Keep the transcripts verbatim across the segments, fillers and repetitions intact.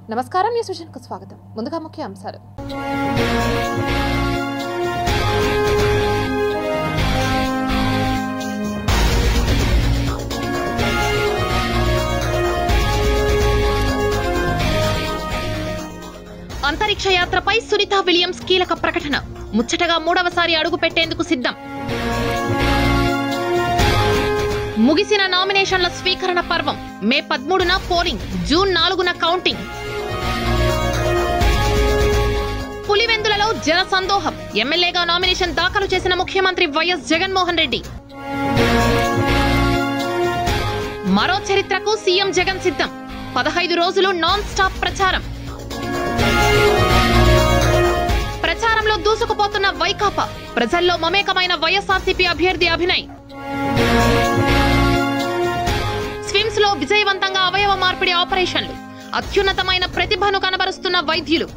నమస్కారం, news vision కు స్వాగతం. ముందుగా ముఖ్య అంశాలు. అంతరిక్ష యాత్రపై సునీత విలియమ్స్ కీలక ప్రకటన. ముచ్చటగా మూడవసారి అడుగు పెట్టేందుకు సిద్ధం. ముగిసిన నామినేషన్ల స్వీకరణ పర్వం. మే పదమూడున పోలింగ్, జూన్ నాలుగున కౌంటింగ్. పులివెందులలో జన సందోహం. ఎమ్మెల్యేగా నామినేషన్ దాఖలు చేసిన ముఖ్యమంత్రి వైఎస్ జగన్మోహన్ రెడ్డి. మరో చరిత్రకు సీఎం జగన్ సిద్ధం. పదహైదు రోజులు నాన్ స్టాప్ ప్రచారం. ప్రచారంలో దూసుకుపోతున్న వైకాపా. ప్రజల్లో మమేకమైన వైఎస్ఆర్సీపీ అభ్యర్థి అభినయ్. స్విమ్స్ లో విజయవంతంగా అవయవ మార్పిడి ఆపరేషన్లు. అత్యున్నతమైన ప్రతిభను కనబరుస్తున్న వైద్యులు.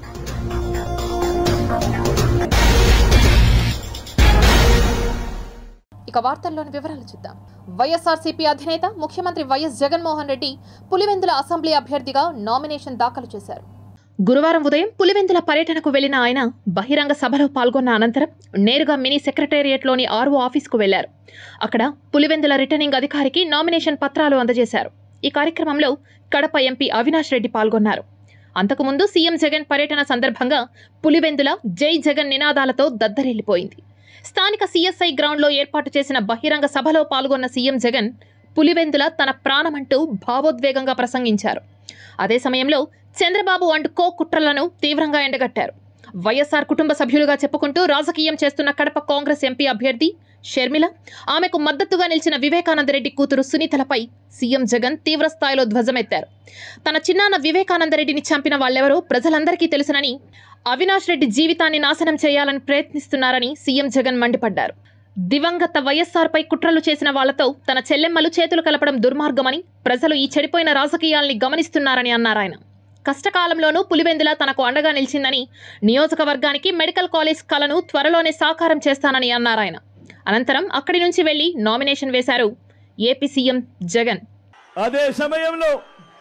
ఇక వార్తల్లోని వివరాలు చూద్దాం. వైఎస్ఆర్సీపీ అధినేత ముఖ్యమంత్రి వైఎస్ జగన్మోహన్ రెడ్డి పులివెందుల అసెంబ్లీ అభ్యర్థిగా నామినేషన్ దాఖలు చేశారు. గురువారం ఉదయం పులివెందుల పర్యటనకు వెళ్లిన ఆయన బహిరంగ సభలో పాల్గొన్న అనంతరం నేరుగా మినీ సెక్రటేరియట్లోని ఆర్ఓ ఆఫీసుకు వెళ్లారు. అక్కడ పులివెందుల రిటర్నింగ్ అధికారికి నామినేషన్ పత్రాలు అందజేశారు. ఈ కార్యక్రమంలో కడప ఎంపీ అవినాష్ రెడ్డి పాల్గొన్నారు. అంతకుముందు సీఎం జగన్ పర్యటన సందర్భంగా పులివెందుల జై జగన్ నినాదాలతో దద్దరిల్లిపోయింది. స్థానిక సీఎస్ఐ గ్రౌండ్లో ఏర్పాటు చేసిన బహిరంగ సభలో పాల్గొన్న సీఎం జగన్ పులివెందుల తన ప్రాణమంటూ భావోద్వేగంగా ప్రసంగించారు. అదే సమయంలో చంద్రబాబు అండ్ కో కుట్రలను తీవ్రంగా ఎండగట్టారు. వైఎస్ఆర్ కుటుంబ సభ్యులుగా చెప్పుకుంటూ రాజకీయం చేస్తున్న కడప కాంగ్రెస్ ఎంపీ అభ్యర్థి షర్మిల, ఆమెకు మద్దతుగా నిలిచిన వివేకానందరెడ్డి కూతురు సునీతలపై సీఎం జగన్ తీవ్రస్థాయిలో ధ్వజమెత్తారు. తన చిన్నాన్న వివేకానందరెడ్డిని చంపిన వాళ్లెవరో ప్రజలందరికీ తెలుసునని, అవినాష్ రెడ్డి జీవితాన్ని నాశనం చేయాలని ప్రయత్నిస్తున్నారని సీఎం జగన్ మండిపడ్డారు. దివంగత వైఎస్ఆర్ పై కుట్రలు చేసిన వాళ్లతో తన చెల్లెమ్మలు చేతులు కలపడం దుర్మార్గమని, ప్రజలు ఈ చెడిపోయిన రాజకీయాల్ని గమనిస్తున్నారని అన్నారాయన. కష్టకాలంలోనూ పులివెందుల తనకు అండగా నిలిచిందని, నియోజకవర్గానికి మెడికల్ కాలేజ్ కలను త్వరలోనే సాకారం చేస్తానని అన్నారాయన. అనంతరం అక్కడి నుంచి వెళ్లి నామినేషన్ వేశారు ఏపీ సీఎం జగన్. అదే సమయంలో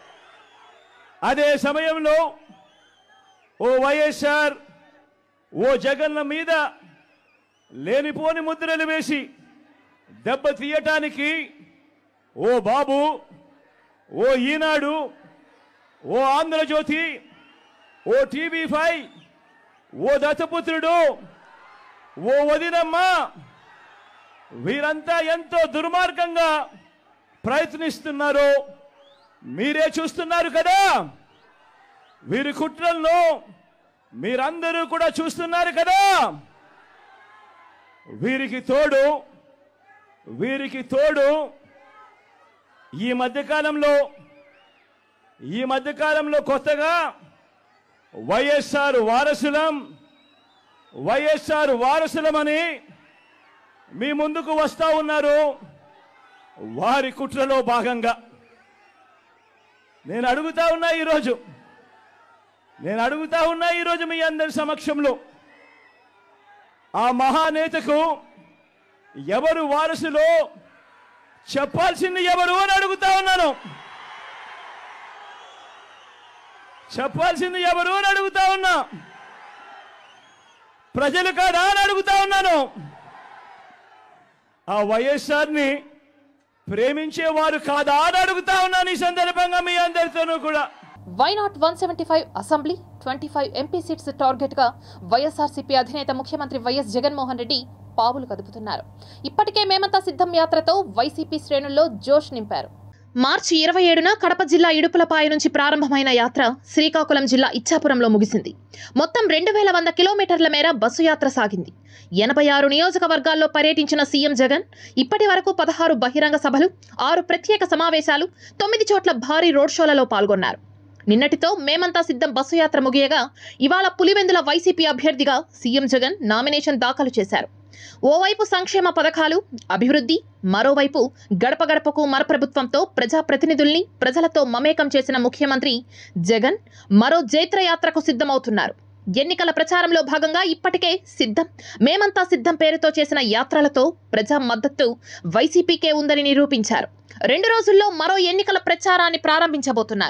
అదే సమయంలో ఓ వైఎస్ఆర్ ఓ జగన్ల మీద లేనిపోని ముద్రలు వేసి దెబ్బ తీయటానికి ఓ బాబు, ఓ ఈనాడు, ఓ ఆంధ్రజ్యోతి, ఓ టీవీ ఫైవ్, ఓ దత్తపుత్రుడు, ఓ వదినమ్మ, వీరంతా ఎంతో దుర్మార్గంగా ప్రయత్నిస్తున్నారో మీరే చూస్తున్నారు కదా. వీరి కుట్రలను మీరందరూ కూడా చూస్తున్నారు కదా. వీరికి తోడు వీరికి తోడు ఈ మధ్యకాలంలో ఈ మధ్యకాలంలో కొత్తగా వైఎస్ఆర్ వారసులం వైఎస్ఆర్ వారసులమని మీ ముందుకు వస్తా ఉన్నారు. వారి కుట్రలో భాగంగా నేను అడుగుతా ఉన్నా ఈరోజు నేను అడుగుతా ఉన్నా ఈరోజు మీ అందరి సమక్షంలో, ఆ మహానేతకు ఎవరు వారసులో చెప్పాల్సింది ఎవరు అని అడుగుతా ఉన్నాను. చెప్పాల్సింది ఎవరు అని అడుగుతా ఉన్నా. ప్రజలు కాదా అని అడుగుతా ఉన్నాను. ఆ వైఎస్ఆర్ని ప్రేమించేవారు కాదా అని అడుగుతా ఉన్నాను ఈ సందర్భంగా మీ అందరితోనూ కూడా. Why not one seventy five assembly, twenty five MP seats target గా వైఎస్ఆర్సీపీ అధినేత ముఖ్యమంత్రి వైఎస్ జగన్మోహన్ రెడ్డి పావులు కదుపుతున్నారు. ఇప్పటికే మేమంతా సిద్ధం యాత్రతో వైసీపీ శ్రేణుల్లో జోష్ నింపారు. మార్చి ఇరవై ఏడున కడప జిల్లా ఇడుపులపాయ నుంచి ప్రారంభమైన యాత్ర శ్రీకాకుళం జిల్లా ఇచ్చాపురంలో ముగిసింది. మొత్తం రెండు వేల వంద కిలోమీటర్ల మేర బస్సు యాత్ర సాగింది. ఎనభై ఆరు నియోజకవర్గాల్లో పర్యటించిన సీఎం జగన్ ఇప్పటి వరకు పదహారు బహిరంగ సభలు, ఆరు ప్రత్యేక సమావేశాలు, తొమ్మిది చోట్ల భారీ రోడ్ షోలలో పాల్గొన్నారు. నిన్నటితో మేమంతా సిద్ధం బస్సు యాత్ర ముగియగా ఇవాళ పులివెందుల వైసీపీ అభ్యర్థిగా సీఎం జగన్ నామినేషన్ దాఖలు చేశారు. ఓవైపు సంక్షేమ పథకాలు, అభివృద్ధి, మరోవైపు గడప గడపకు మన ప్రభుత్వంతో ప్రజాప్రతినిధుల్ని ప్రజలతో మమేకం చేసిన ముఖ్యమంత్రి జగన్ మరో జైత్రయాత్రకు సిద్ధమవుతున్నారు. ఎన్నికల ప్రచారంలో భాగంగా ఇప్పటికే సిద్ధం మేమంతా సిద్ధం పేరుతో చేసిన యాత్రలతో ప్రజా మద్దతు వైసీపీకే ఉందని నిరూపించారు. రెండు రోజుల్లో మరో ఎన్నికల ప్రచారాన్ని ప్రారంభించబోతున్నారు.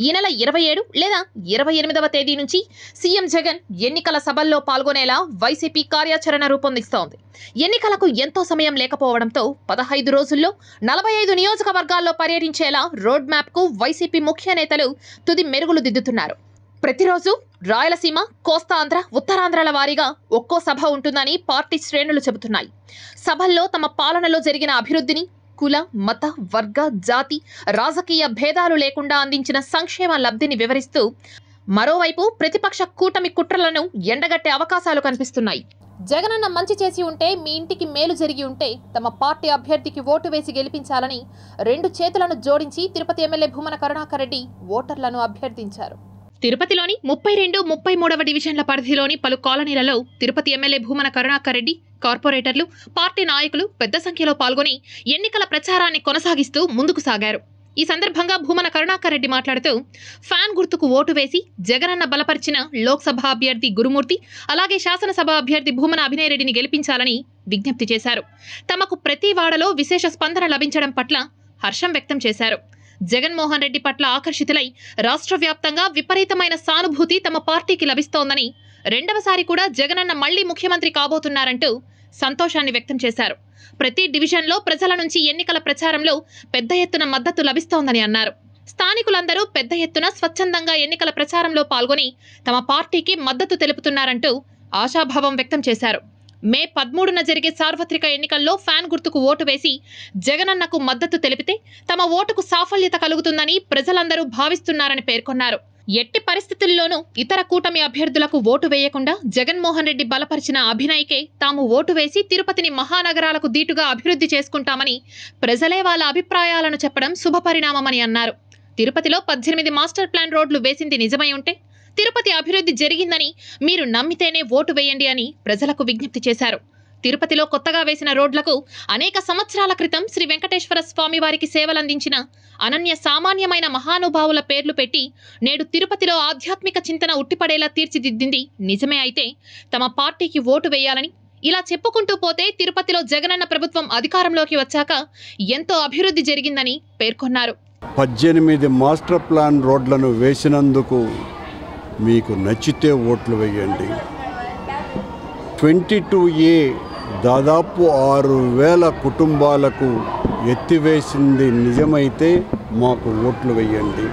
ఈ నెల ఇరవై ఏడు లేదా ఇరవై ఎనిమిదవ తేదీ నుంచి సీఎం జగన్ ఎన్నికల సభల్లో పాల్గొనేలా వైసీపీ కార్యాచరణ రూపొందిస్తోంది. ఎన్నికలకు ఎంతో సమయం లేకపోవడంతో పదహైదు రోజుల్లో నలభై ఐదు నియోజకవర్గాల్లో పర్యటించేలా రోడ్ మ్యాప్ కు వైసీపీ ముఖ్య నేతలు తుది మెరుగులు దిద్దుతున్నారు. ప్రతిరోజు రాయలసీమ, కోస్తాంధ్ర, ఉత్తరాంధ్రల వారీగా ఒక్కో సభ ఉంటుందని పార్టీ శ్రేణులు చెబుతున్నాయి. సభల్లో తమ పాలనలో జరిగిన అభివృద్ధిని, కుల, మత, వర్గ, జాతి, రాజకీయ భేదాలు లేకుండా అందించిన సంక్షేమ లబ్ధిని వివరిస్తూ మరోవైపు ప్రతిపక్ష కూటమి కుట్రలను ఎండగట్టే అవకాశాలు కనిపిస్తున్నాయి. జగనన్న మంచి చేసి ఉంటే, మీ ఇంటికి మేలు జరిగి ఉంటే తమ పార్టీ అభ్యర్థికి ఓటు వేసి గెలిపించాలని రెండు చేతులను జోడించి తిరుపతి ఎమ్మెల్యే భూమన కరుణాకర్ రెడ్డి ఓటర్లను అభ్యర్థించారు. తిరుపతిలోని ముప్పై రెండు ముప్పై మూడవ డివిజన్ల పరిధిలోని పలు కాలనీలలో తిరుపతి ఎమ్మెల్యే భూమన కరుణాకర్ రెడ్డి, కార్పొరేటర్లు, పార్టీ నాయకులు పెద్ద సంఖ్యలో పాల్గొని ఎన్నికల ప్రచారాన్ని కొనసాగిస్తూ ముందుకు సాగారు. ఈ సందర్భంగా భూమన కరుణాకర్ రెడ్డి మాట్లాడుతూ ఫ్యాన్ గుర్తుకు ఓటు వేసి జగనన్న బలపరిచిన లోక్సభ అభ్యర్థి గురుమూర్తి, అలాగే శాసనసభ అభ్యర్థి భూమన అభినయ్ రెడ్డిని గెలిపించాలని విజ్ఞప్తి చేశారు. తమకు ప్రతి వాడలో విశేష స్పందన లభించడం పట్ల హర్షం వ్యక్తం చేశారు. జగన్మోహన్ రెడ్డి పట్ల ఆకర్షితులై రాష్ట్ర వ్యాప్తంగా విపరీతమైన సానుభూతి తమ పార్టీకి లభిస్తోందని, రెండవసారి కూడా జగనన్న మళ్లీ ముఖ్యమంత్రి కాబోతున్నారంటూ సంతోషాన్ని వ్యక్తం చేశారు. ప్రతి డివిజన్లో ప్రజల నుంచి ఎన్నికల ప్రచారంలో పెద్ద ఎత్తున మద్దతు లభిస్తోందని అన్నారు. స్థానికులందరూ పెద్ద ఎత్తున స్వచ్ఛందంగా ఎన్నికల ప్రచారంలో పాల్గొని తమ పార్టీకి మద్దతు తెలుపుతున్నారంటూ ఆశాభావం వ్యక్తం చేశారు. మే పదమూడున జరిగే సార్వత్రిక ఎన్నికల్లో ఫ్యాన్ గుర్తుకు ఓటు వేసి జగనన్నకు మద్దతు తెలిపితే తమ ఓటుకు సాఫల్యత కలుగుతుందని ప్రజలందరూ భావిస్తున్నారని పేర్కొన్నారు. ఎట్టి పరిస్థితుల్లోనూ ఇతర కూటమి అభ్యర్థులకు ఓటు వేయకుండా జగన్మోహన్ రెడ్డి బలపరిచిన అభినయ్కే తాము ఓటు వేసి తిరుపతిని మహానగరాలకు దీటుగా అభివృద్ధి చేసుకుంటామని ప్రజలే వాళ్ళ అభిప్రాయాలను చెప్పడం శుభపరిణామమని అన్నారు. తిరుపతిలో పద్దెనిమిది మాస్టర్ ప్లాన్ రోడ్లు వేసింది నిజమై ఉంటే తిరుపతి అభివృద్ధి జరిగిందని మీరు నమ్మితేనే ఓటు వేయండి అని ప్రజలకు విజ్ఞప్తి చేశారు. తిరుపతిలో కొత్తగా వేసిన రోడ్లకు అనేక సంవత్సరాల క్రితం శ్రీ వెంకటేశ్వర స్వామి వారికి సేవలందించిన అనన్య సామాన్యమైన మహానుభావుల పేర్లు పెట్టి నేడు తిరుపతిలో ఆధ్యాత్మిక చింతన ఉట్టిపడేలా తీర్చిదిద్దింది నిజమే అయితే తమ పార్టీకి ఓటు వేయాలని, ఇలా చెప్పుకుంటూ పోతే తిరుపతిలో జగనన్న ప్రభుత్వం అధికారంలోకి వచ్చాక ఎంతో అభివృద్ధి జరిగిందని పేర్కొన్నారు. పద్దెనిమిది మాస్టర్ ప్లాన్ రోడ్లను వేసినందుకు మీకు నచ్చితే ఓట్లు వేయండి. ట్వంటీ టూ ఏ దాదాపు ఆరు వేల కుటుంబాలకు ఎత్తివేసింది నిజమైతే మాకు ఓట్లు వేయండి.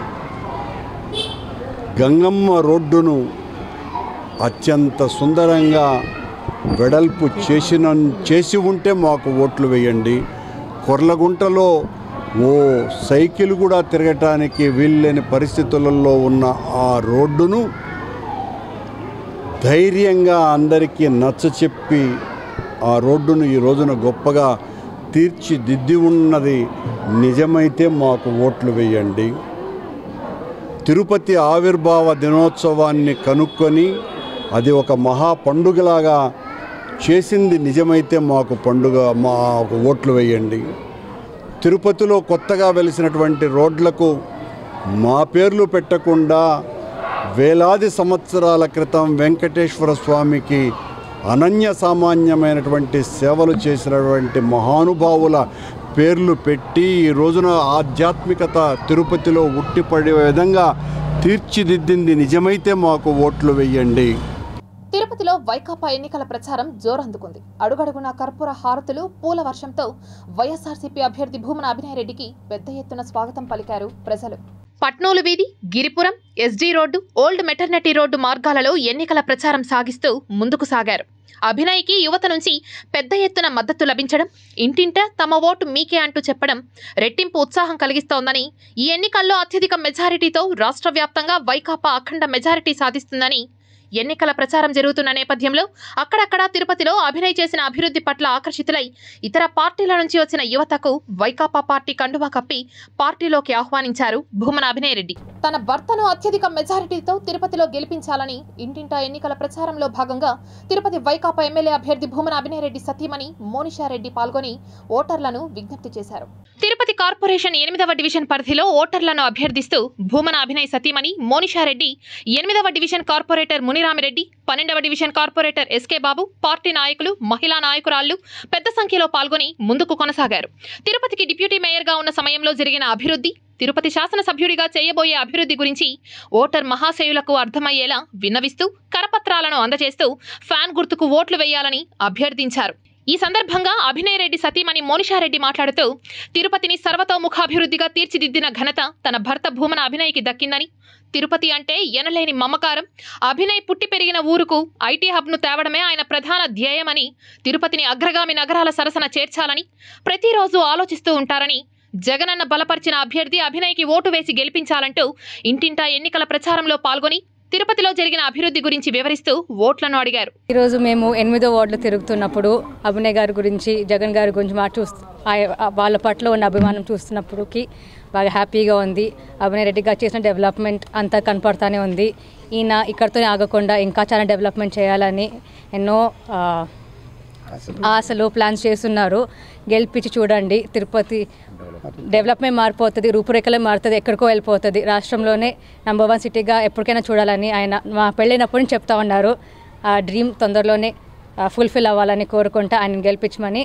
గంగమ్మ రోడ్డును అత్యంత సుందరంగా వెడల్పు చేసిన చేసి ఉంటే మాకు ఓట్లు వేయండి. కొర్లగుంటలో ఓ సైకిల్ కూడా తిరగటానికి వీల్లేని పరిస్థితులలో ఉన్న ఆ రోడ్డును ధైర్యంగా అందరికీ నచ్చచెప్పి ఆ రోడ్డును ఈ రోజున గొప్పగా తీర్చిదిద్ది ఉన్నది నిజమైతే మాకు ఓట్లు వేయండి. తిరుపతి ఆవిర్భావ దినోత్సవాన్ని కనుక్కొని అది ఒక మహా పండుగలాగా చేసింది నిజమైతే మాకు పండుగ మాకు ఓట్లు వేయండి. తిరుపతిలో కొత్తగా వెలిసినటువంటి రోడ్లకు మా పేర్లు పెట్టకుండా వేలాది సంవత్సరాల క్రితం వెంకటేశ్వర స్వామికి అనన్య సామాన్యమైనటువంటి సేవలు చేసినటువంటి మహానుభావుల పేర్లు పెట్టి ఈ రోజున ఆధ్యాత్మికత తిరుపతిలో ఉట్టిపడే విధంగా తీర్చిదిద్దింది నిజమైతే మాకు ఓట్లు వేయండి. తిరుపతిలో వైకాపా ఎన్నికల ప్రచారం జోరందుకుంది. అడుగడుగునా కర్పూర హారతులు, పూల వర్షంతో వైఎస్ఆర్సీపీ అభ్యర్థి భూమన అభినయ్ రెడ్డికి పెద్ద ఎత్తున స్వాగతం పలికారు ప్రజలు. పట్నూలు వీధి, Giripuram, SD road, old maternity road మార్గాలలో ఎన్నికల ప్రచారం సాగిస్తూ ముందుకు సాగారు. అభినయ్కి యువత నుంచి పెద్ద ఎత్తున మద్దతు లభించడం, ఇంటింట తమ ఓటు మీకే అంటూ చెప్పడం రెట్టింపు ఉత్సాహం కలిగిస్తోందని, ఈ ఎన్నికల్లో అత్యధిక మెజారిటీతో రాష్ట్ర వ్యాప్తంగా వైకాపా అఖండ మెజారిటీ సాధిస్తుందని ఎన్నికల ప్రచారం జరుగుతున్న నేపథ్యంలో అక్కడక్కడ తిరుపతిలో అభినయ్ చేసిన అభివృద్ధి పట్ల ఆకర్షితులై ఇతర పార్టీల నుంచి వచ్చిన యువతకు వైకాపా పార్టీ కండువా కప్పి పార్టీలోకి ఆహ్వానించారు భూమన అభినయ్ రెడ్డి. తన భర్తను అత్యధిక మెజారిటీతో తిరుపతిలో గెలిపించాలని ఇంటింటా ఎన్నికల ప్రచారంలో భాగంగా తిరుపతి వైకాపా ఎమ్మెల్యే అభ్యర్థి భూమన అభినయ్ రెడ్డి సతీమణి మోనిషారెడ్డి పాల్గొని ఓటర్లను విజ్ఞప్తి చేశారు. తిరుపతి కార్పొరేషన్ ఎనిమిదవ డివిజన్ పరిధిలో ఓటర్లను అభ్యర్థిస్తూ భూమన అభినయ్ సతీమణి మోనిషారెడ్డి ఎనిమిదవ డివిజన్ కార్పొరేటర్ ముని మునిరామిరెడ్డి, పన్నెండవ డివిజన్ కార్పొరేటర్ ఎస్కే బాబు, పార్టీ నాయకులు, మహిళా నాయకురాళ్లు పెద్ద సంఖ్యలో పాల్గొని ముందుకు కొనసాగారు. తిరుపతికి డిప్యూటీ మేయర్గా ఉన్న సమయంలో జరిగిన అభివృద్ధి, తిరుపతి శాసనసభ్యుడిగా చేయబోయే అభివృద్ధి గురించి ఓటర్ మహాశయులకు అర్థమయ్యేలా విన్నవిస్తూ కరపత్రాలను అందజేస్తూ ఫ్యాన్ గుర్తుకు ఓట్లు వేయాలని అభ్యర్థించారు. ఈ సందర్భంగా అభినయ్ రెడ్డి సతీమణి మోనిషారెడ్డి మాట్లాడుతూ తిరుపతిని సర్వతోముఖాభివృద్ధిగా తీర్చిదిద్దిన ఘనత తన భర్త భూమన అభినయ్కి దక్కిందని, తిరుపతి అంటే ఎనలేని మమకారం, అభినయ్ పుట్టి పెరిగిన ఊరుకు ఐటీ హబ్ను తేవడమే ఆయన ప్రధాన ధ్యేయమని, తిరుపతిని అగ్రగామి నగరాల సరసన చేర్చాలని ప్రతిరోజు ఆలోచిస్తూ ఉంటారని, జగనన్న బలపరిచిన అభ్యర్థి అభినయ్కి ఓటు వేసి గెలిపించాలంటూ ఇంటింటా ఎన్నికల ప్రచారంలో పాల్గొని తిరుపతిలో జరిగిన అభివృద్ధి గురించి వివరిస్తూ ఓట్లను అడిగారు. ఈరోజు మేము ఎనిమిదో వార్డులో తిరుగుతున్నప్పుడు అభినయ్ గారి గురించి, జగన్ గారి గురించి మాట చూస్తూ వాళ్ళ పట్ల ఉన్న అభిమానం చూస్తున్నప్పుడుకి బాగా హ్యాపీగా ఉంది. అభినయ్ రెడ్డి గారు చేసిన డెవలప్మెంట్ అంతా కనపడతానే ఉంది. ఈయన ఇక్కడితోనే ఆగకుండా ఇంకా చాలా డెవలప్మెంట్ చేయాలని ఎన్నో ఆశలు ప్లాన్స్ చేస్తున్నారు. గెలిపించి చూడండి, తిరుపతి డెవలప్మెంట్ మారిపోతుంది, రూపురేఖలే మారుతుంది, ఎక్కడికో వెళ్ళిపోతుంది. రాష్ట్రంలోనే నెంబర్ వన్ సిటీగా ఎప్పటికైనా చూడాలని ఆయన మా పెళ్ళైనప్పటి నుంచి చెప్తా ఉన్నారు. ఆ డ్రీమ్ తొందరలోనే ఫుల్ఫిల్ అవ్వాలని కోరుకుంటా ఆయన గెలిపించమని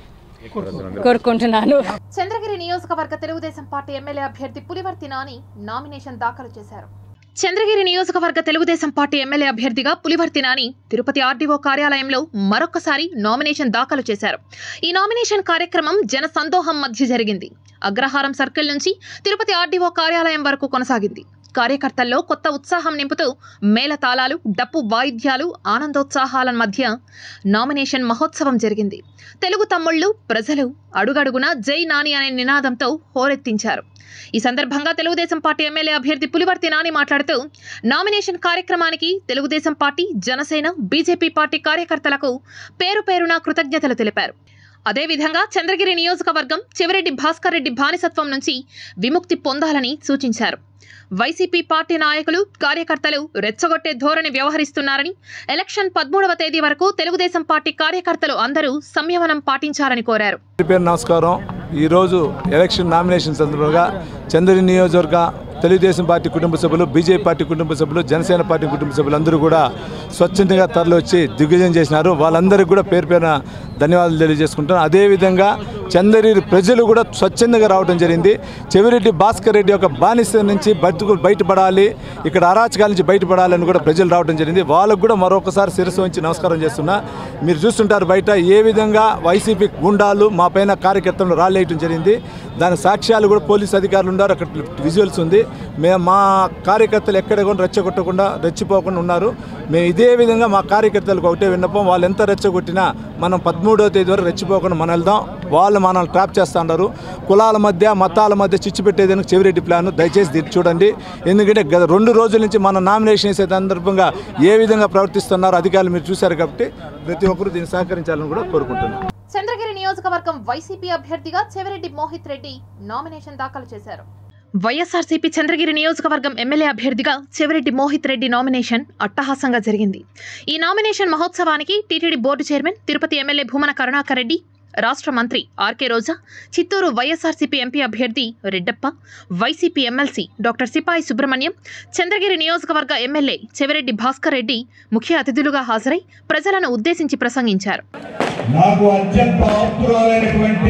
కోరుకుంటున్నాను. చంద్రగిరి నియోజకవర్గ తెలుగుదేశం పార్టీ ఎమ్మెల్యే అభ్యర్థి పులివర్తి నాని నామినేషన్ దాఖలు చేశారు. చంద్రగిరి నియోజకవర్గ తెలుగుదేశం పార్టీ ఎమ్మెల్యే అభ్యర్థిగా పులివర్తి నాని తిరుపతి ఆర్డీఓ కార్యాలయంలో మరొకసారి నామినేషన్ దాఖలు చేశారు. ఈ నామినేషన్ కార్యక్రమం జన సందోహం మధ్య జరిగింది. అగ్రహారం సర్కిల్ నుంచి తిరుపతి ఆర్డీఓ కార్యాలయం వరకు కొనసాగింది. కార్యకర్తల్లో కొత్త ఉత్సాహం నింపుతూ మేళతాళాలు, డప్పు వాయిద్యాలు, ఆనందోత్సాహాల మధ్య నామినేషన్ మహోత్సవం జరిగింది. తెలుగు తమ్ముళ్లు, ప్రజలు అడుగడుగునా జై నాని అనే నినాదంతో హోరెత్తించారు. ఈ సందర్భంగా తెలుగుదేశం పార్టీ ఎమ్మెల్యే అభ్యర్థి పులివర్తి నాని మాట్లాడుతూ నామినేషన్ కార్యక్రమానికి Telugu Desam party, Janasena, BJP party కార్యకర్తలకు పేరు పేరున కృతజ్ఞతలు తెలిపారు. అదేవిధంగా చంద్రగిరి నియోజకవర్గం చెవిరెడ్డి భాస్కర్ రెడ్డి బానిసత్వం నుంచి విముక్తి పొందాలని సూచించారు. వైసీపీ పార్టీ నాయకులు, కార్యకర్తలు రెచ్చగొట్టే ధోరణి వ్యవహరిస్తున్నారని, ఎలక్షన్ పదమూడవ తేదీ వరకు తెలుగుదేశం పార్టీ కార్యకర్తలు అందరూ సంయమనం పాటించాలని కోరారు. నమస్కారం. ఈరోజు ఎలక్షన్ నామినేషన్ సందర్భంగా చంద్రగిరి నియోజకవర్గ తెలుగుదేశం పార్టీ కుటుంబ సభ్యులు, బీజేపీ పార్టీ కుటుంబ సభ్యులు, జనసేన పార్టీ కుటుంబ సభ్యులు అందరూ కూడా స్వచ్ఛందంగా తరలి వచ్చి దిగ్విజయం చేసినారు. వాళ్ళందరికీ కూడా పేరు పేరున ధన్యవాదాలు తెలియజేసుకుంటాను. అదేవిధంగా చంద్రగిరి ప్రజలు కూడా స్వచ్ఛందంగా రావడం జరిగింది. చెవిరెడ్డి భాస్కర్ రెడ్డి యొక్క బానిస నుంచి బతుకు బయటపడాలి, ఇక్కడ అరాచకాల నుంచి బయటపడాలని కూడా ప్రజలు రావడం జరిగింది. వాళ్ళకు కూడా మరొకసారి శిరస్సు వంచి నమస్కారం చేస్తున్నా. మీరు చూస్తుంటారు బయట ఏ విధంగా వైసీపీ గుండాలు మా పైన కార్యకర్తలను రాళ్ళేయటం జరిగింది. దాని సాక్ష్యాలు కూడా పోలీసు అధికారులు ఉన్నారు, అక్కడ విజువల్స్ ఉంది. మేము మా కార్యకర్తలు ఎక్కడ కూడా రెచ్చగొట్టకుండా రెచ్చిపోకుండా ఉన్నారు. మేము ఇదే విధంగా మా కార్యకర్తలకు ఒకటే విన్నపం, వాళ్ళు ఎంత రెచ్చగొట్టినా మనం పదమూడవ తేదీ వరకు రెచ్చిపోకుండా మనం వెళ్దాం. వాళ్ళు మనల్ని ట్రాప్ చేస్తూ ఉన్నారు. కులాల మధ్య, మతాల మధ్య చిచ్చు పెట్టేదానికి చెవిరెడ్డి ప్లాన్ దయచేసి దీన్ని చూడండి. ఎందుకంటే గత రెండు రోజుల నుంచి మన నామినేషన్ వేసే సందర్భంగా ఏ విధంగా ప్రవర్తిస్తున్నారో అధికారులు మీరు చూశారు కాబట్టి ప్రతి ఒక్కరూ దీన్ని సహకరించాలని కూడా కోరుకుంటున్నాను. చంద్రగిరి నియోజకవర్గం వైసీపీ అభ్యర్థిగా చెవిరెడ్డి మోహిత్ రెడ్డి నామినేషన్ దాఖలు చేశారు. వైఎస్ఆర్సీపీ చంద్రగిరి నియోజకవర్గం ఎమ్మెల్యే అభ్యర్థిగా చెవిరెడ్డి మోహిత్ రెడ్డి నామినేషన్ అట్టహాసంగా జరిగింది. ఈ నామినేషన్ మహోత్సవానికి TTD board chairman, Tirupati MLA Bhumana Karunakar Reddy, రాష్ట్ర మంత్రి RK Roja, Chittoor YSRCP MP అభ్యర్థి రెడ్డప్ప, వైసీపీ ఎమ్మెల్సీ డాక్టర్ సిపాయి సుబ్రహ్మణ్యం, చంద్రగిరి నియోజకవర్గ ఎమ్మెల్యే చెవిరెడ్డి భాస్కర్ రెడ్డి ముఖ్య అతిథులుగా హాజరై ప్రజలను ఉద్దేశించి ప్రసంగించారు. నాకు అత్యంత ఆప్తురాలైనటువంటి,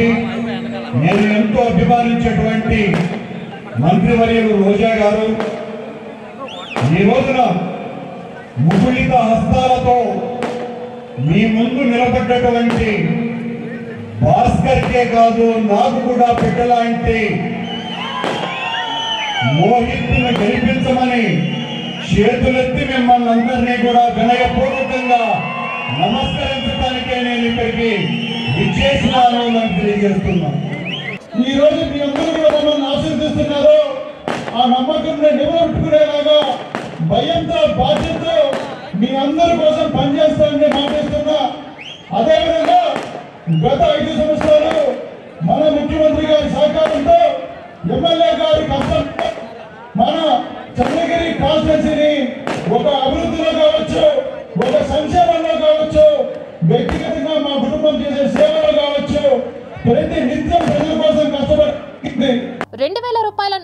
నేను ఎంతో అభిమానించేటువంటి మంత్రివర్యులు రోజా గారు ఈ రోజున ముగుళిత హస్తాలతో మీ ముందు నిలబడ్డటువంటి భాస్కర్కే కాదు నాకు కూడా పెట్టలాంటి మోహిత్ను గెలిపించమని చేతులెత్తి మిమ్మల్ని అందరినీ కూడా వినయపూర్వకంగా నమస్కరించడానికే నేను ఇక్కడికి విచ్చేసినాను అని తెలియజేస్తున్నాను. ఈ రోజు మీ అందరూ కూడా మమ్మల్ని ఆశీర్దిస్తున్నారు. ఆ నమ్మకం నిలబెట్టుకునేలాగా భయంతో, బాధ్యతతో మీ అందరి కోసం పనిచేస్తానని మాటిస్తున్నా. అదేవిధంగా గత ఐదు సంవత్సరాలు మన ముఖ్యమంత్రి గారి సహకారంతో, ఎమ్మెల్యే గారి కష్టంతో మన చంద్రగిరి కాన్స్టిట్యున్సీని ఒక అభివృద్ధిలో కావచ్చు, ఒక సంక్షేమంలో కావచ్చు, వ్యక్తిగతంగా మా కుటుంబం చేసే సేవలో కావచ్చు, ప్రతి నిత్యం ప్రజల కోసం కష్టపడి రెండు వేల రూపాయల నోట్ల విషయం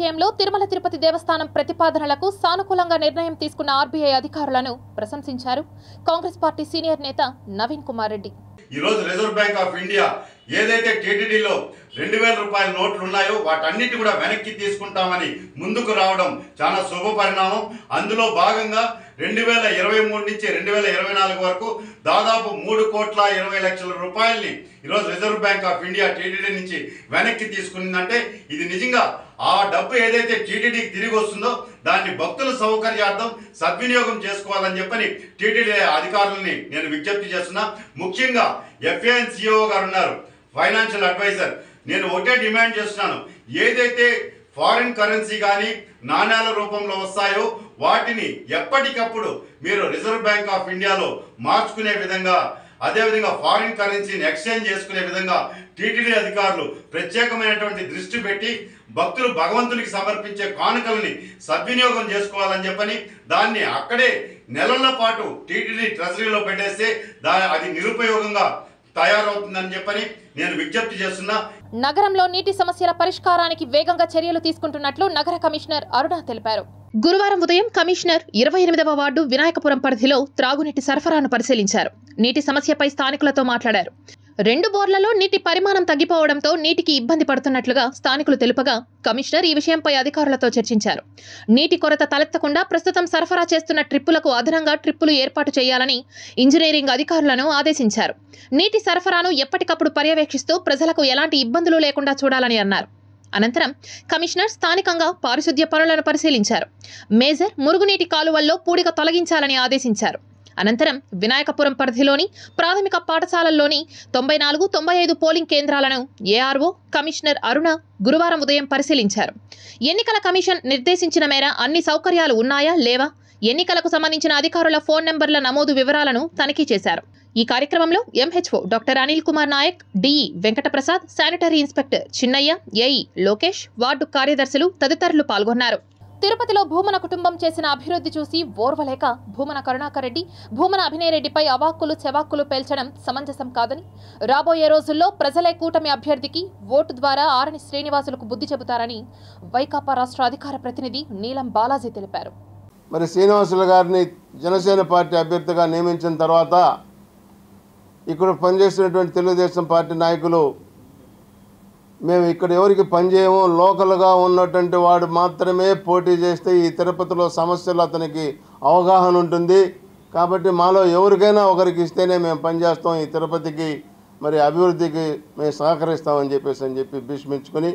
విషయంలో తిరుమల తిరుపతి దేవస్థానం ప్రతిపాదనలకు సానుకూలంగా నిర్ణయం తీసుకున్న ఆర్బీఐ అధికారులను ప్రశంసించారు కాంగ్రెస్ పార్టీ సీనియర్ నేత నవీన్ కుమార్ రెడ్డి. ఈ రోజు రిజర్వ్ బ్యాంక్ ఆఫ్ ఇండియా ఏదైతే టీటీడీలో రెండు వేల రూపాయల నోట్లు ఉన్నాయో వాటన్నిటి కూడా వెనక్కి తీసుకుంటామని ముందుకు రావడం చాలా శుభ పరిణామం. అందులో భాగంగా రెండు వేల ఇరవై మూడు నుంచి రెండు వేల ఇరవై నాలుగు వరకు దాదాపు మూడు కోట్ల ఇరవై లక్షల రూపాయల్ని ఈరోజు Reserve Bank of India TTD నుంచి వెనక్కి తీసుకుందంటే ఇది నిజంగా ఆ డబ్బు ఏదైతే టీటీడీకి తిరిగి వస్తుందో దాన్ని భక్తుల సౌకర్యార్థం సద్వినియోగం చేసుకోవాలని చెప్పని టీటీడీ అధికారులని నేను విజ్ఞప్తి చేస్తున్నా. ముఖ్యంగా ఎఫ్ఏఎన్సిఓ గారు ఉన్నారు, ఫైనాన్షియల్ అడ్వైజర్. నేను ఒకటే డిమాండ్ చేస్తున్నాను, ఏదైతే ఫారిన్ కరెన్సీ కానీ నాణ్యాల రూపంలో వస్తాయో వాటిని ఎప్పటికప్పుడు మీరు రిజర్వ్ బ్యాంక్ ఆఫ్ ఇండియాలో మార్చుకునే విధంగా, అదేవిధంగా ఫారిన్ కరెన్సీని ఎక్స్చేంజ్ చేసుకునే విధంగా టీటీడీ అధికారులు ప్రత్యేకమైనటువంటి దృష్టి పెట్టి భక్తులు భగవంతునికి సమర్పించే కానుకలని సద్వినియోగం చేసుకోవాలని చెప్పని, దాన్ని అక్కడే నెలల పాటు టీటీడీ ట్రెజరీలో పెట్టేస్తే దా అది నిరుపయోగంగా తయారవుతుందని చెప్పని నేను విజ్ఞప్తి చేస్తున్నా. నగరంలో నీటి సమస్యల పరిష్కారానికి వేగంగా చర్యలు తీసుకుంటున్నట్లు నగర కమిషనర్ అరుణ తెలిపారు. గురువారం ఉదయం కమిషనర్ ఇరవై ఎనిమిదవ వార్డు వినాయకపురం పరిధిలో త్రాగునీటి సరఫరాను పరిశీలించారు. నీటి సమస్యపై స్థానికులతో మాట్లాడారు. రెండు బోర్లలో నీటి పరిమాణం తగ్గిపోవడంతో నీటికి ఇబ్బంది పడుతున్నట్లుగా స్థానికులు తెలుపగా కమిషనర్ ఈ విషయంపై అధికారులతో చర్చించారు. నీటి కొరత తలెత్తకుండా ప్రస్తుతం సరఫరా చేస్తున్న ట్రిప్పులకు అదనంగా ట్రిప్పులు ఏర్పాటు చేయాలని ఇంజనీరింగ్ అధికారులను ఆదేశించారు. నీటి సరఫరాను ఎప్పటికప్పుడు పర్యవేక్షిస్తూ ప్రజలకు ఎలాంటి ఇబ్బందులు లేకుండా చూడాలని అన్నారు. అనంతరం కమిషనర్ స్థానికంగా పారిశుద్ధ్య పనులను పరిశీలించారు. మేజర్ మురుగునీటి కాలువల్లో పూడిక తొలగించాలని ఆదేశించారు. అనంతరం వినాయకపురం పరిధిలోని ప్రాథమిక పాఠశాలల్లోని తొంభై నాలుగు తొంభై ఐదు పోలింగ్ కేంద్రాలను ఏఆర్ఓ కమిషనర్ అరుణ గురువారం ఉదయం పరిశీలించారు. ఎన్నికల కమిషన్ నిర్దేశించిన మేర అన్ని సౌకర్యాలు ఉన్నాయా లేవా, ఎన్నికలకు సంబంధించిన అధికారుల ఫోన్ నెంబర్ల నమోదు వివరాలను తనిఖీ చేశారు. ఈ కార్యక్రమంలో MHO doctor Anil Kumar Nayak, DE Venkataprasad, sanitary inspector Chinnayya, AE Lokesh, ward కార్యదర్శులు తదితరులు పాల్గొన్నారు. తిరుపతిలో భూమన కుటుంబం చేసిన అభివృద్ధి చూసి ఓర్వలేక భూమన కరుణాకర్ రెడ్డి, భూమన అభినయ్ రెడ్డిపై అవాక్కులు చెవాక్కులు పేల్చడం సమంజసం కాదని, రాబోయే రోజుల్లో ప్రజలే కూటమి అభ్యర్థికి ఓటు ద్వారా ఆరణి శ్రీనివాసులకు బుద్ధి చెబుతారని వైకాపా రాష్ట్ర అధికార ప్రతినిధి నీలం బాలాజీ తెలిపారు. మరి శ్రీనివాసులు గారిని జనసేన పార్టీ అభ్యర్థిగా నియమించిన తర్వాత ఇక్కడ పనిచేస్తున్నటువంటి తెలుగుదేశం పార్టీ నాయకులు మేము ఇక్కడ ఎవరికి పనిచేయము, లోకల్గా ఉన్నటువంటి వాడు మాత్రమే పోటీ చేస్తే ఈ తిరుపతిలో సమస్యలు అతనికి అవగాహన ఉంటుంది కాబట్టి మాలో ఎవరికైనా ఒకరికి ఇస్తేనే మేము పనిచేస్తాం, ఈ తిరుపతికి మరి అభివృద్ధికి మేము సహకరిస్తామని చెప్పేసి అని చెప్పి భీష్మించుకొని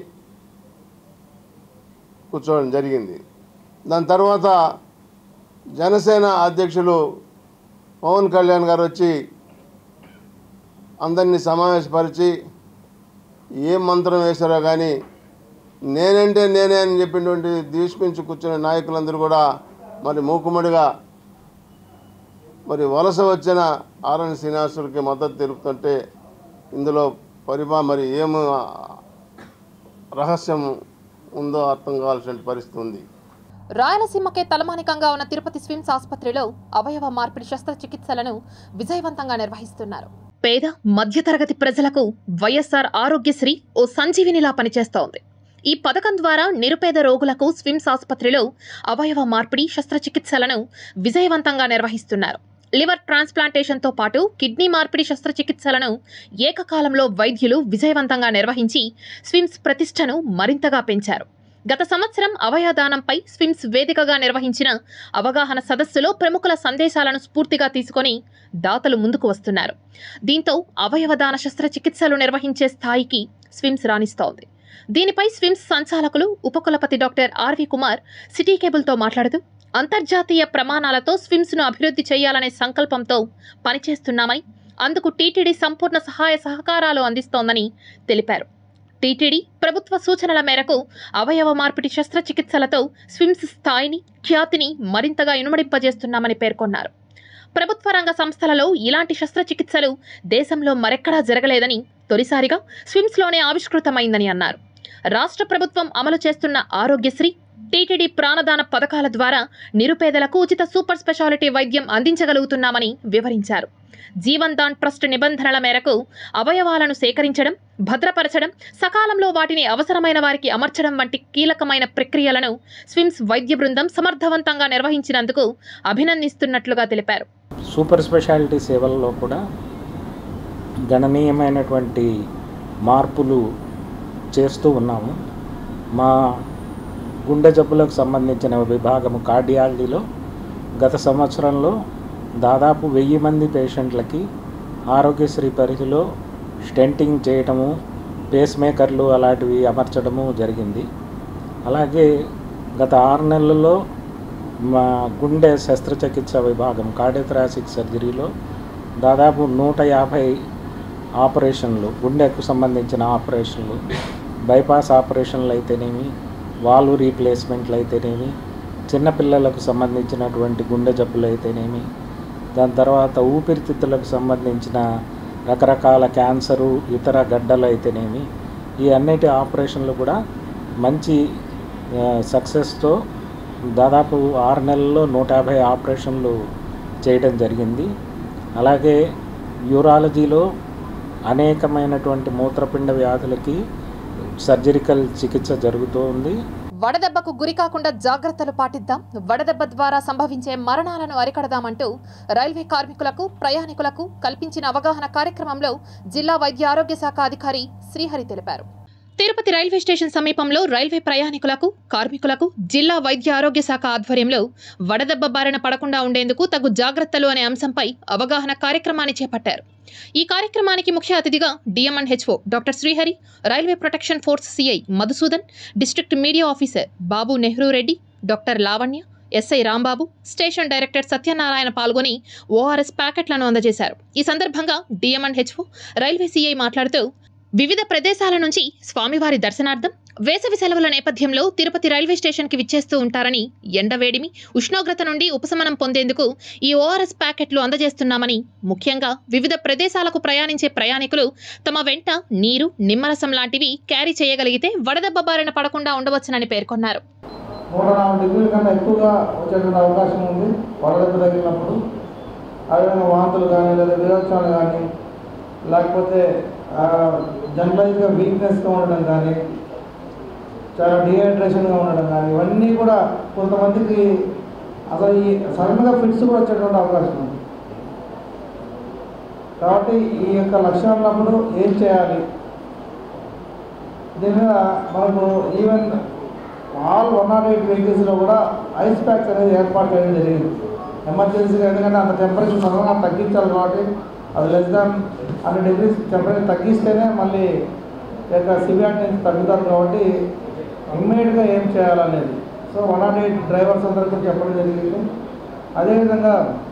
కూర్చోవడం జరిగింది. దాని తర్వాత జనసేన అధ్యక్షులు పవన్ కళ్యాణ్ గారు వచ్చి అందరినీ సమావేశపరిచి ఏ మంత్రం వేశారో కానీ నేనంటే నేనే అని చెప్పినటువంటి దీష్మించి కూర్చున్న నాయకులందరూ కూడా మరి మూకుమ్మడిగా మరి వలస వచ్చిన ఆరణి శ్రీనివాసులకి మద్దతు తెలుపుతుంటే ఇందులో పరిమా మరి ఏమి రహస్యం ఉందో అర్థం కావాల్సిన పరిస్థితి ఉంది. రాయలసీమకే తలమానికంగా ఉన్న తిరుపతి స్విమ్స్ ఆసుపత్రిలో అవయవ మార్పిడి శస్త్రచికిత్సలను విజయవంతంగా నిర్వహిస్తున్నారు. పేద మధ్యతరగతి ప్రజలకు వైఎస్ఆర్ ఆరోగ్యశ్రీ ఓ సంజీవినిలా పనిచేస్తోంది. ఈ పథకం ద్వారా నిరుపేద రోగులకు స్విమ్స్ ఆసుపత్రిలో అవయవ మార్పిడి శస్త్రచికిత్సలను విజయవంతంగా నిర్వహిస్తున్నారు. లివర్ ట్రాన్స్ప్లాంటేషన్తో పాటు కిడ్నీ మార్పిడి శస్త్రచికిత్సలను ఏకకాలంలో వైద్యులు విజయవంతంగా నిర్వహించి స్విమ్స్ ప్రతిష్టను మరింతగా పెంచారు. గత సంవత్సరం అవయవదానంపై స్విమ్స్ వేదికగా నిర్వహించిన అవగాహన సదస్సులో ప్రముఖుల సందేశాలను స్ఫూర్తిగా తీసుకొని దాతలు ముందుకు వస్తున్నారు. దీంతో అవయవదాన శస్త్రచికిత్సలు నిర్వహించే స్థాయికి స్విమ్స్ రాణిస్తోంది. దీనిపై స్విమ్స్ సంచాలకులు ఉపకులపతి డాక్టర్ ఆర్వి కుమార్ సిటీ కేబుల్తో మాట్లాడుతూ అంతర్జాతీయ ప్రమాణాలతో స్విమ్స్ను అభివృద్ధి చేయాలనే సంకల్పంతో పనిచేస్తున్నామని, అందుకు టీటీడీ సంపూర్ణ సహాయ సహకారాలు అందిస్తోందని తెలిపారు. టీటీడీ ప్రభుత్వ సూచనల మేరకు అవయవ మార్పిడి శస్త్రచికిత్సలతో స్విమ్స్ స్థాయిని, ఖ్యాతిని మరింతగా ఇనుమడింపజేస్తున్నామని పేర్కొన్నారు. ప్రభుత్వ రంగ సంస్థలలో ఇలాంటి శస్త్రచికిత్సలు దేశంలో మరెక్కడా జరగలేదని, తొలిసారిగా స్విమ్స్లోనే ఆవిష్కృతమైందని అన్నారు. రాష్ట్ర ప్రభుత్వం అమలు చేస్తున్న ఆరోగ్యశ్రీ, టీటీడీ ప్రాణదాన పథకాల ద్వారా నిరుపేదలకు ఉచిత సూపర్ స్పెషాలిటీ వైద్యం అందించగలుగుతున్నామని వివరించారు. జీవన్ దాన్ ట్రస్ట్ నిబంధనల మేరకు అవయవాలను సేకరించడం, భద్రపరచడం, సకాలంలో వాటిని అవసరమైన వారికి అమర్చడం వంటి కీలకమైన ప్రక్రియలను స్విమ్స్ వైద్య బృందం సమర్థవంతంగా నిర్వహించినందుకు అభినందిస్తున్నట్లుగా తెలిపారు. సూపర్ స్పెషాలిటీ సేవల్లో కూడా గణనీయమైనటువంటి మార్పులు చేస్తూ ఉన్నాము. మా గుండె జబ్బులకు సంబంధించిన విభాగము కార్డియాలజీలో గత సంవత్సరంలో దాదాపు వెయ్యి మంది పేషెంట్లకి ఆరోగ్యశ్రీ పరిధిలో స్టెంటింగ్ చేయటము, పేస్ మేకర్లు అలాంటివి అమర్చడము జరిగింది. అలాగే గత ఆరు నెలల్లో మా గుండె శస్త్రచికిత్స విభాగం కార్డియోథొరాసిక్ సర్జరీలో దాదాపు నూట యాభై ఆపరేషన్లు, గుండెకు సంబంధించిన ఆపరేషన్లు, బైపాస్ ఆపరేషన్లు అయితేనేమి, వాల్వ్ రీప్లేస్మెంట్లు అయితేనేమి, చిన్నపిల్లలకు సంబంధించినటువంటి గుండె జబ్బులు అయితేనేమి, దాని తర్వాత ఊపిరితిత్తులకు సంబంధించిన రకరకాల క్యాన్సరు, ఇతర గడ్డలు అయితేనేమి, ఈ అన్నిటి ఆపరేషన్లు కూడా మంచి సక్సెస్తో దాదాపు ఆరు నెలల్లో నూట యాభై ఆపరేషన్లు చేయడం జరిగింది. అలాగే యూరాలజీలో అనేకమైనటువంటి మూత్రపిండ వ్యాధులకి సర్జరికల్ చికిత్స జరుగుతూ ఉంది. వడదెబ్బకు గురి కాకుండా జాగ్రత్తలు పాటిద్దాం, వడదెబ్బ ద్వారా సంభవించే మరణాలను అరికడదామంటూ రైల్వే కార్మికులకు, ప్రయాణికులకు కల్పించిన అవగాహన కార్యక్రమంలో జిల్లా వైద్య ఆరోగ్య శాఖ అధికారి శ్రీహరి తెలిపారు. తిరుపతి రైల్వే స్టేషన్ సమీపంలో రైల్వే ప్రయాణికులకు, కార్మికులకు జిల్లా వైద్య ఆరోగ్య శాఖ ఆధ్వర్యంలో వడదెబ్బ బారిన పడకుండా ఉండేందుకు తగు జాగ్రత్తలు అనే అంశంపై అవగాహన కార్యక్రమాన్ని చేపట్టారు. ఈ కార్యక్రమానికి ముఖ్య అతిథిగా DMNHO doctor Srihari, railway protection force CI Madhusudan, district media officer Babu Nehru Reddy, doctor Lavanya, SI Rambabu, station director Satyanarayana పాల్గొని ఓఆర్ఎస్ ప్యాకెట్లను అందజేశారు. ఈ సందర్భంగా డిఎంఎన్హెచ్ఓ రైల్వే సిఐ మాట్లాడుతూ వివిధ ప్రదేశాల నుంచి స్వామివారి దర్శనార్థం వేసవి సెలవుల నేపథ్యంలో తిరుపతి రైల్వే స్టేషన్కి విచ్చేస్తూ ఉంటారని, ఎండవేడిమి, ఉష్ణోగ్రత నుండి ఉపశమనం పొందేందుకు ఈ ఓఆర్ఎస్ ప్యాకెట్లు అందజేస్తున్నామని, ముఖ్యంగా వివిధ ప్రదేశాలకు ప్రయాణించే ప్రయాణికులు తమ వెంట నీరు, నిమ్మరసం లాంటివి క్యారీ చేయగలిగితే వడదెబ్బ బారిన పడకుండా ఉండవచ్చునని పేర్కొన్నారు. నూట నాలుగు డిగ్రీల కన్నా ఎక్కువగా వచ్చేటువంటి అవకాశం ఉంది వడదెబ్బ తగిలినప్పుడు. అదేవిధంగా వాంతులు కానీ, లేదా విరోచనాలు కానీ, లేకపోతే జనరలైజ్గా వీక్నెస్గా ఉండడం కానీ, చాలా డిహైడ్రేషన్గా ఉండడం కానీ, ఇవన్నీ కూడా కొంతమందికి అసలు ఈ సడన్గా ఫిట్స్ కూడా వచ్చేటువంటి అవకాశం ఉంది. కాబట్టి ఈ యొక్క లక్షణాలు ఉన్నప్పుడు ఏం చేయాలి, దీని మీద మనకు even all one nought eight వెహికల్స్లో కూడా ఐస్ ప్యాక్స్ అనేది ఏర్పాటు చేయడం జరిగింది ఎమర్జెన్సీగా. ఎందుకంటే అంత టెంపరేచర్ సడన్గా తగ్గించాలి కాబట్టి అది less than hundred degrees temperature తగ్గిస్తేనే మళ్ళీ యొక్క సివియారిటీ నుంచి తగ్గుతారు. కాబట్టి ఇమ్మీడియట్గా ఏం చేయాలనేది so one nought eight drivers అందరికీ చెప్పడం జరిగింది. అదేవిధంగా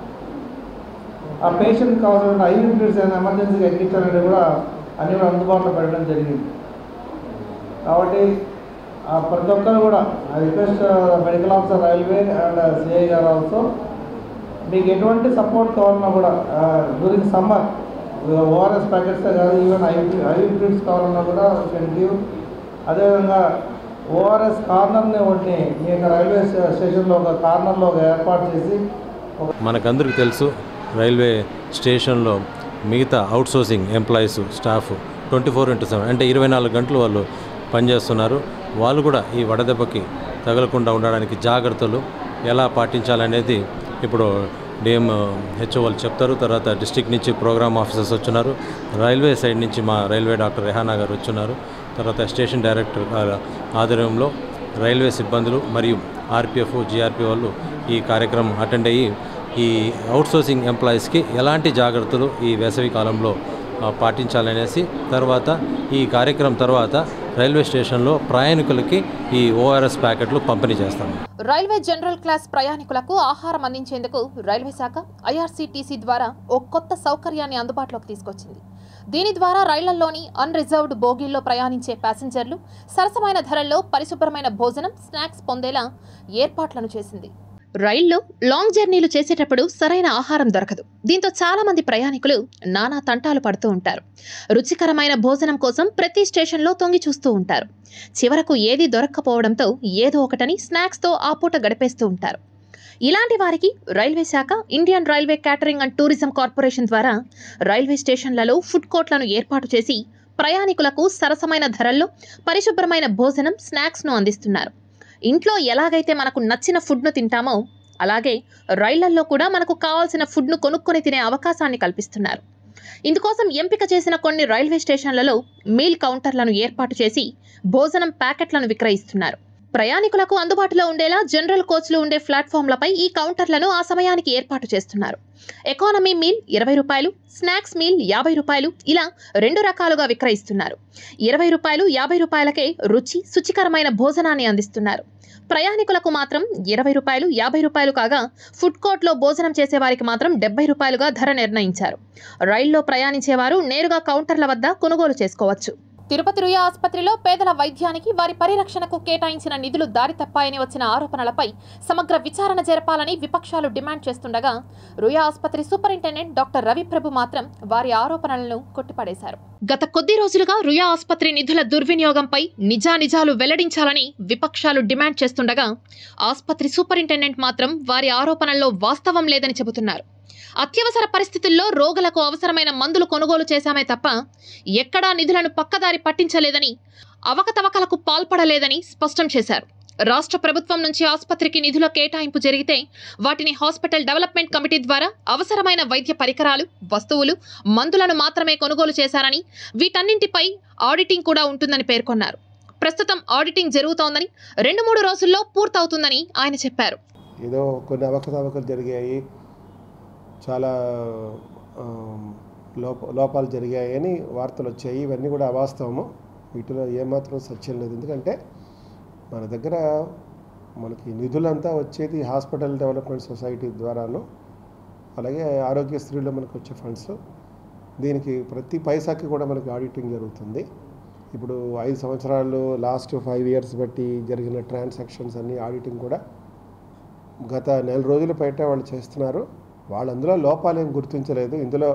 ఆ పేషెంట్కి కావాల్సిన ఐవీ ఫ్లూయిడ్స్ ఏమైనా ఎమర్జెన్సీగా ఎక్కించాలంటే కూడా అన్నీ కూడా అందుబాటులో పెట్టడం జరిగింది. కాబట్టి ప్రతి ఒక్కరు కూడా I request medical officer railway and CI గారు ఆల్సో, మీకు ఎటువంటి సపోర్ట్ కావాలన్నా కూడా డ్యూరింగ్ సమ్మర్ ఓఆర్ఎస్ ప్యాకెట్సే కాదు, ఈవెన్ ఐవీ ఐవీ ఫ్లూయిడ్స్ కావాలన్నా కూడా కెన్ గివ్. అదేవిధంగా ఓఆర్ఎస్ కార్నర్ని ఒకటి మీ యొక్క రైల్వే స్టేషన్లో ఒక కార్నర్లో ఒక ఏర్పాటు చేసి, మనకందరికీ తెలుసు రైల్వే స్టేషన్లో మిగతా outsourcing employees staff twenty four into seven అంటే ఇరవై నాలుగు గంటలు వాళ్ళు పనిచేస్తున్నారు. వాళ్ళు కూడా ఈ వడదెబ్బకి తగలకుండా ఉండడానికి జాగ్రత్తలు ఎలా పాటించాలనేది ఇప్పుడు డిఎం హెచ్ఓ వాళ్ళు చెప్తారు. తర్వాత డిస్ట్రిక్ట్ నుంచి ప్రోగ్రామ్ ఆఫీసర్స్ వచ్చున్నారు, రైల్వే సైడ్ నుంచి మా రైల్వే డాక్టర్ రెహానా గారు వచ్చున్నారు. తర్వాత స్టేషన్ డైరెక్టర్ ఆధ్వర్యంలో రైల్వే సిబ్బందులు మరియు ఆర్పిఎఫ్, జిఆర్పి వాళ్ళు ఈ కార్యక్రమం అటెండ్ అయ్యి ఈ అవుట్సోర్సింగ్ ఎంప్లాయీస్కి ఎలాంటి జాగ్రత్తలు ఈ వేసవి కాలంలో పాటించాలనేసి, తర్వాత ఈ కార్యక్రమం తర్వాత రైల్వే స్టేషన్లో ప్రయాణికులకి ఈ ఓఆర్ఎస్ ప్యాకెట్లు పంపిణీ చేస్తాము. రైల్వే జనరల్ క్లాస్ ప్రయాణికులకు ఆహారం అందించేందుకు రైల్వే శాఖ ఐఆర్సీటీసీ ద్వారా ఓ కొత్త సౌకర్యాన్ని అందుబాటులోకి తీసుకొచ్చింది. దీని ద్వారా రైళ్లలోని అన్ రిజర్వ్డ్ బోగీల్లో ప్రయాణించే ప్యాసింజర్లు సరసమైన ధరల్లో పరిశుభ్రమైన భోజనం, స్నాక్స్ పొందేలా ఏర్పాట్లను చేసింది. రైల్లో లాంగ్ జర్నీలు చేసేటప్పుడు సరైన ఆహారం దొరకదు. దీంతో చాలా మంది ప్రయాణికులు నానా తంటాలు పడుతూ ఉంటారు. రుచికరమైన భోజనం కోసం ప్రతి స్టేషన్లో తొంగి చూస్తూ ఉంటారు. చివరకు ఏది దొరక్కపోవడంతో ఏదో ఒకటని స్నాక్స్తో ఆ పూట గడిపేస్తూ ఉంటారు. ఇలాంటి వారికి రైల్వే శాఖ Indian railway catering and tourism corporation ద్వారా రైల్వే స్టేషన్లలో ఫుడ్ కోర్ట్లను ఏర్పాటు చేసి ప్రయాణికులకు సరసమైన ధరల్లో పరిశుభ్రమైన భోజనం, స్నాక్స్ను అందిస్తున్నారు. ఇంట్లో ఎలాగైతే మనకు నచ్చిన ఫుడ్ను తింటామో అలాగే రైళ్లల్లో కూడా మనకు కావాల్సిన ఫుడ్ను కొనుక్కొని తినే అవకాశాన్ని కల్పిస్తున్నారు. ఇందుకోసం ఎంపిక చేసిన కొన్ని రైల్వే స్టేషన్లలో మీల్ కౌంటర్లను ఏర్పాటు చేసి భోజనం ప్యాకెట్లను విక్రయిస్తున్నారు. ప్రయాణికులకు అందుబాటులో ఉండేలా జనరల్ కోచ్లు ఉండే ప్లాట్ఫామ్లపై ఈ కౌంటర్లను ఆ సమయానికి ఏర్పాటు చేస్తున్నారు. ఎకానమీ మీల్ ఇరవై రూపాయలు, స్నాక్స్ మీల్ యాభై రూపాయలు ఇలా రెండు రకాలుగా విక్రయిస్తున్నారు. ఇరవై రూపాయలు, యాభై రూపాయలకే రుచి శుచికరమైన భోజనాన్ని అందిస్తున్నారు. ప్రయాణికులకు మాత్రం ఇరవై రూపాయలు, యాభై రూపాయలు కాగా ఫుడ్ కోర్ట్లో భోజనం చేసేవారికి మాత్రం డెబ్బై రూపాయలుగా ధర నిర్ణయించారు. రైల్లో ప్రయాణించేవారు నేరుగా కౌంటర్ల వద్ద కొనుగోలు చేసుకోవచ్చు. తిరుపతి రుయా ఆసుపత్రిలో పేదల వైద్యానికి, వారి పరిరక్షణకు కేటాయించిన నిధులు దారి తప్పాయని వచ్చిన ఆరోపణలపై సమగ్ర విచారణ జరపాలని విపక్షాలు డిమాండ్ చేస్తుండగా రుయా ఆసుపత్రి సూపరింటెండెంట్ డాక్టర్ రవిప్రభు మాత్రం వారి ఆరోపణలను కొట్టిపడేశారు. గత కొద్ది రోజులుగా రుయా ఆసుపత్రి నిధుల దుర్వినియోగంపై నిజానిజాలు వెల్లడించాలని విపక్షాలు డిమాండ్ చేస్తుండగా ఆసుపత్రి సూపరింటెండెంట్ మాత్రం వారి ఆరోపణల్లో వాస్తవం లేదని చెబుతున్నారు. అత్యవసర పరిస్థితుల్లో రోగులకు అవసరమైన మందులు కొనుగోలు చేశామే తప్ప ఎక్కడా నిధులను పక్కదారి పట్టించలేదని, అవకతవకలకు పాల్పడలేదని స్పష్టం చేశారు. రాష్ట్ర ప్రభుత్వం నుంచి ఆసుపత్రికి నిధుల కేటాయింపు జరిగితే వాటిని హాస్పిటల్ డెవలప్మెంట్ కమిటీ ద్వారా అవసరమైన వైద్య పరికరాలు, వస్తువులు, మందులను మాత్రమే కొనుగోలు చేశారని, వీటన్నింటిపై ఆడిటింగ్ కూడా ఉంటుందని పేర్కొన్నారు. ప్రస్తుతం ఆడిటింగ్ జరుగుతోందని, రెండు మూడు రోజుల్లో పూర్తవుతుందని ఆయన చెప్పారు. ఏదో కొన్ని అవకతవకలు జరిగాయి, చాలా లోప లోపాలు జరిగాయని వార్తలు వచ్చాయి. ఇవన్నీ కూడా అవాస్తవము. వీటిలో ఏమాత్రం సత్యం లేదు. ఎందుకంటే మన దగ్గర మనకి నిధులంతా వచ్చేది హాస్పిటల్ డెవలప్మెంట్ సొసైటీ ద్వారాను, అలాగే ఆరోగ్యశ్రీలో మనకు వచ్చే ఫండ్స్. దీనికి ప్రతి పైసాకి కూడా మనకి ఆడిటింగ్ జరుగుతుంది. ఇప్పుడు ఐదు సంవత్సరాలు లాస్ట్ ఫైవ్ ఇయర్స్ బట్టి జరిగిన ట్రాన్సాక్షన్స్ అన్నీ ఆడిటింగ్ కూడా గత నెల రోజుల బయట వాళ్ళు చేస్తున్నారు. వాళ్ళు అందులో లోపాలు ఏం గుర్తించలేదు, ఇందులో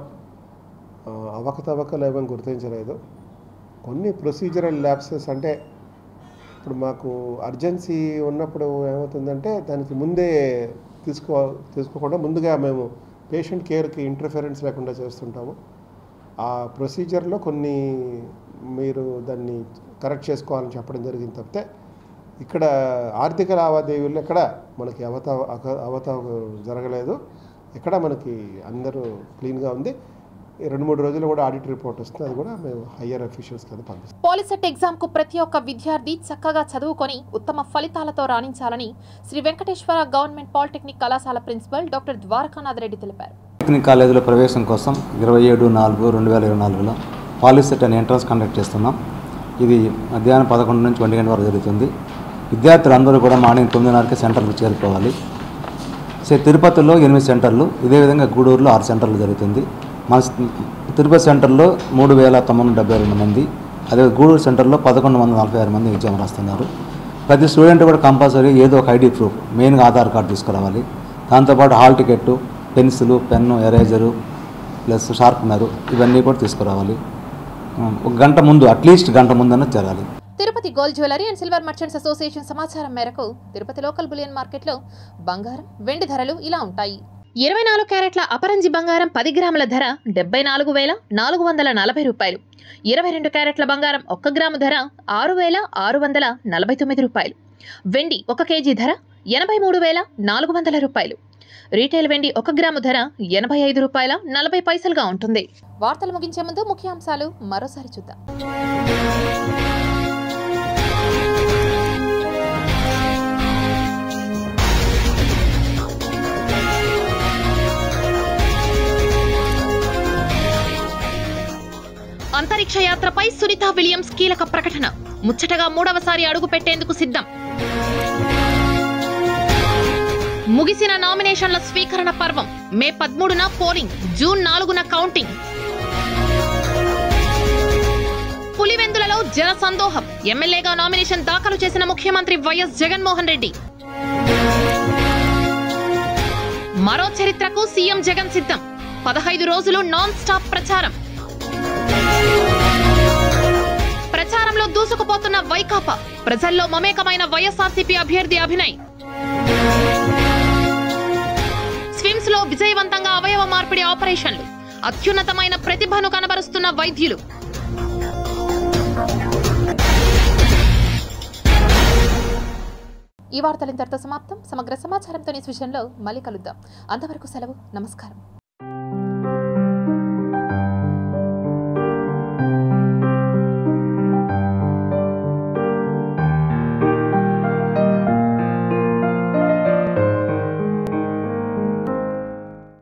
అవకతవకలు ఏమేమి గుర్తించలేదు. కొన్ని ప్రొసీజరల్ ల్యాప్సెస్, అంటే ఇప్పుడు మాకు అర్జెన్సీ ఉన్నప్పుడు ఏమవుతుందంటే దానికి ముందే తీసుకో తీసుకోకుండా ముందుగా మేము పేషెంట్ కేర్కి ఇంటర్ఫరెన్స్ లేకుండా చేస్తుంటాము. ఆ ప్రొసీజర్లో కొన్ని మీరు దాన్ని కరెక్ట్ చేసుకోవాలని చెప్పడం జరిగింది తప్పితే ఇక్కడ ఆర్థిక లావాదేవీలు ఎక్కడ మనకి అవత అవత జరగలేదు. ఇక్కడ మనకి అందరూ క్లీన్గా ఉంది. రెండు మూడు రోజులు కూడా ఆడిట్ రిపోర్ట్ వస్తుంది. అది కూడా మేము హయ్యర్ అఫీషియల్స్ కింద పంపిస్తాం. పాలిసెట్ ఎగ్జామ్ కు ప్రతి ఒక్క విద్యార్థి చక్కగా చదువుకొని ఉత్తమ ఫలితాలతో రాణించాలని శ్రీ వెంకటేశ్వర గవర్నమెంట్ పాలిటెక్నిక్ కళాశాల ప్రిన్సిపల్ డాక్టర్ ద్వారకానాథ్ రెడ్డి తెలిపారు. టెక్నిక్ కాలేజీలో ప్రవేశం కోసం ఇరవై ఏడు నాలుగు రెండు వేల ఇరవై నాలుగులో పాలిసెట్ అనే ఎంట్రన్స్ కండక్ట్ చేస్తున్నాం. ఇది మధ్యాహ్నం పదకొండు నుంచి ఒంటి గంట వరకు జరుగుతుంది. విద్యార్థులందరూ కూడా మార్నింగ్ తొమ్మిదిన్నరకి సెంటర్లకు చేరుకోవాలి. సో తిరుపతిలో ఎనిమిది సెంటర్లు, ఇదే విధంగా గూడూరులో ఆరు సెంటర్లు జరుగుతుంది. మన తిరుపతి సెంటర్లో మూడు వేల తొమ్మిది వందల డెబ్బై రెండు మంది, అదే గూడూరు సెంటర్లో పదకొండు వందల నలభై ఆరు మంది ఎగ్జామ్ రాస్తున్నారు. ప్రతి స్టూడెంట్ కూడా కంపల్సరీ ఏదో ఒక ఐడి ప్రూఫ్, మెయిన్గా ఆధార్ కార్డు తీసుకురావాలి. దాంతోపాటు hall ticket, pencil, pen, eraser plus sharpener ఇవన్నీ కూడా తీసుకురావాలి. ఒక గంట ముందు, అట్లీస్ట్ గంట ముందన్న జరగాలి. Tirupati gold jewellery and silver merchants association సమాచారం మేరకు తిరుపతి లోకల్ బులియన్ మార్కెట్లో బంగారం, వెండి ధరలు ఇలా ఉంటాయి. ఇరవై నాలుగు క్యారెట్ల అపరంజి బంగారం పది గ్రాముల ధర డెబ్బై నాలుగు వేల నాలుగు వందల నలభై రూపాయలు. ఇరవై రెండు క్యారెట్ల బంగారం ఒక్క గ్రాము ధర ఆరు వేల ఆరు వందల నలభై తొమ్మిది రూపాయలు. వెండి ఒక కేజీ ధర ఎనభై మూడు వేల నాలుగు వందల రూపాయలు. రీటైల్ వెండి ఒక గ్రాము ధర ఎనభై ఐదు రూపాయల నలభై పైసలుగా ఉంటుంది. వార్తలు ముగించే ముందు ముఖ్యాంశాలు మరోసారి చూద్దాం. అంతరిక్ష యాత్రపై సునీతా విలియమ్స్ కీలక ప్రకటన. ముచ్చటగా మూడవసారి అడుగు పెట్టేందుకు సిద్ధం. ముగిసిన నామినేషన్ల స్వీకరణ పర్వం. మే పదమూడున పోలింగ్, జూన్ నాలుగున కౌంటింగ్. పులివెందులలో జన సందోహం. ఎమ్మెల్యేగా నామినేషన్ దాఖలు చేసిన ముఖ్యమంత్రి వైఎస్ జగన్మోహన్ రెడ్డి. మరో చరిత్రకు సీఎం జగన్ సిద్ధం. పదహైదు రోజులు నాన్ స్టాప్ ప్రచారం. ప్రచారంలో దూసుకుపోతున్న వైకాపా. ప్రజల్లో మమేకమైన వైఎస్ఆర్సీపీ అభ్యర్థి అభినయ్. రాష్ట్రంలో విజయవంతంగా అవయవ మార్పిడి ఆపరేషన్లు, అత్యున్నతమైన ప్రతిభను కనబరుస్తున్న వైద్యులు. ఈ వార్తలు ఇంతటితో సమాప్తం. సమగ్ర సమాచారంతో న్యూస్ విషయంలో మళ్ళీ కలుద్దాం. అంతవరకు సెలవు. నమస్కారం.